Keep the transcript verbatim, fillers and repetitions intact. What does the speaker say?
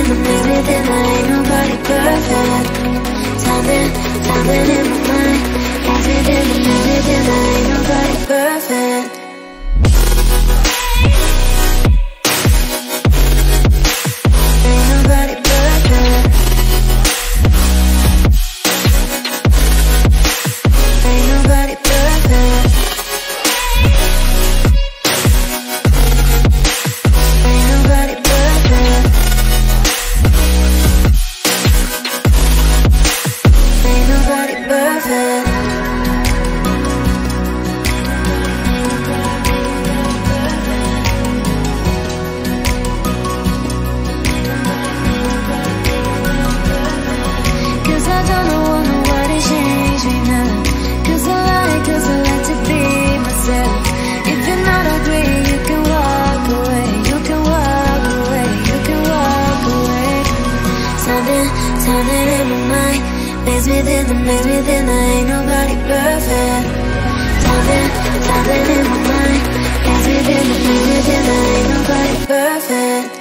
the maze within, ain't nobody perfect. Something, something in my mind. Maze within the maze within, ain't nobody perfect. Ain't nobody perfect. Ain't nobody perfect. Ain't nobody perfect. Ain't nobody perfect. Cause I don't want nobody change me now. Cause I like, cause I like to be myself. If you're not agree, you can walk away. You can walk away, you can walk away. Something, something in my mind. Maze within the maze within, ain't nobody perfect. Something, something in my mind. Maze within the maze within, ain't nobody perfect.